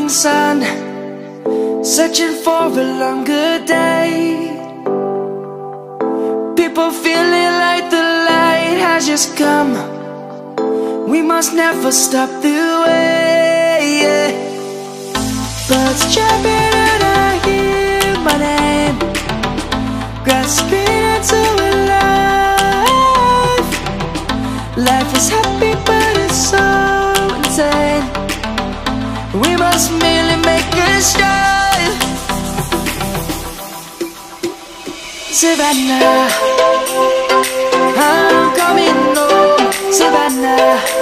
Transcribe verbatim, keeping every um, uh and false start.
morning sun, searching for a longer day. People feeling like the light has just come. We must never stop the way, yeah. Birds chirping and I hear my name, grasping into a life. Life is happy but it's so insane. We must merely make a start. Savannah, I'm coming home. Savannah,